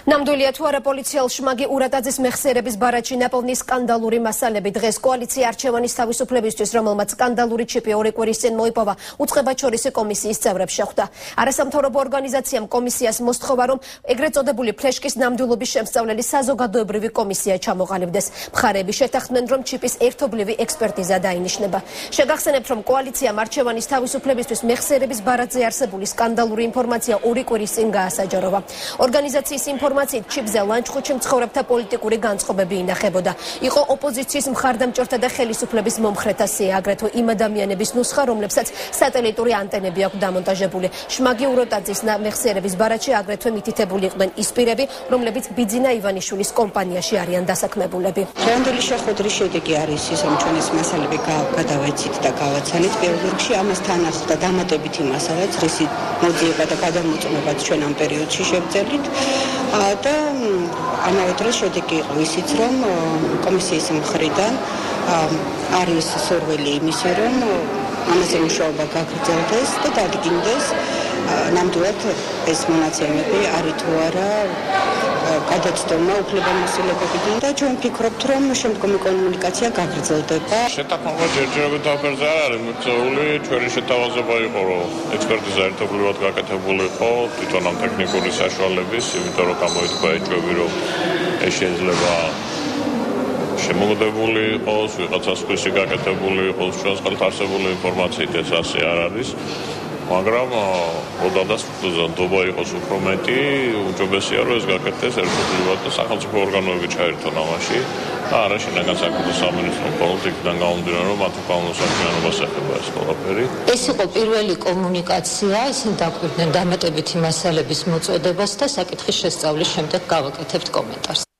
ნამდვილია თუ არა პოლიციელ შმაგი ურატაძის მეხსიერების ბარათში ნაპოვნი სკანდალური მასალები დღეს კოალიცია არჩევანის თავისუფლებისთვის, რომელმაც სკანდალური ჩიპი 2 კვირის წინ მოიპოვა, უწყებაჩორისი კომისიის წევრებს შეხვდა. არასამთავრობო ორგანიზაციამ კომისიას მოსთხოვა, რომ ეგრეთ წოდებული ფლეშკის ნამდვილობის შემსწავლელი საზოგადოებრივი კომისია ჩამოყალიბდეს. მხარეები შეთანხმდნენ, რომ ჩიპის ერთობლივი ექსპერტიზა დაინიშნება. შეგახსენებთ, რომ კოალიციამ არჩევანის თავისუფლებისთვის მეხსიერების ბარათზე არსებული სკანდალური ინფორმაცია 2 კვირის წინ გაასაჯაროვა. ორგანიზაციის ინფორმაციით ჩიპზე ლანჩხუთში მცხოვრებთა პოლიტიკური განწყობები ინახებოდა. იყო ოპოზიციის მხარდამჭერთა და ხელისუფლების მომხრეთა სია, აგრეთვე იმ ადამიანების ნუსხა, რომლებსაც სატელიტური ანტენები აქვს დამონტაჟებული. შმაგი ურატაძის მეხსიერების ბარათში აგრეთვე მითითებული იყვნენ ის პირები, რომლებიც ბიძინა ივანიშვილის კომპანიაში არიან დასაქმებულები. დღევანდელი შეხვედრის შედეგი არის ის, რომ ჩვენ ეს მასალები გადავეცით და გავაცანით. პირველ რიგში ამასთან ახლდა დამატებითი მასალაც, რისი მოძიება და გადამოწმებაც ჩვენ ამ პერიოდში შევძელით. და ამავე დროს შედეგი იყო ისიც, რომ კომისიის მხრიდან არის სურვილი იმისი, რომ ამაზე მუშაობა გაგრძელდეს და დადგინდეს ნამდვილად ეს მონაცემები არის თუ არა გადაცდომა უფლებამოსილებებიდან და ჩვენ ვფიქრობთ, რომ შემდგომი კომუნიკაცია გაგრძელდება. შეთანხმება ჯერჯერობით აფერზე არ არის მოწეული, ჩვენი შეთავაზება იყო, რომ ექსპერტიზა ერთობლივად გაკეთებული იყო თვითონ ამ ტექნიკური საშუალების, იმიტომ რომ გამოითქვა ეჭვები, რომ ეს შეიძლება შემოგდებული იყოს, ვიღაცას ქვისი გაკეთებული იყოს, ჩვენს ხელთ არსებული ინფორმაციით ეს ასე არ არის. მაგრამ ოდადაც ნდობა იყოს უფრო მეტი, უჯობესია რომ ეს გაკეთდეს ერთობლივად და სახელმწიფო ორგანოები ჩაერთონ ამაში და არა შინაგან საქმეთა სამინისტრო პოლიტიკიდან გამომდინარე, რომ მათ უკანონო საქმიანობას ეხება ეს ყველაფერი. ეს იყო პირველი კომუნიკაცია, ისინი დაკვირდნენ დამატებითი მასალების მოწოდებას და საკითხის შესწავლის შემდეგ გავაკეთებთ კომენტარს.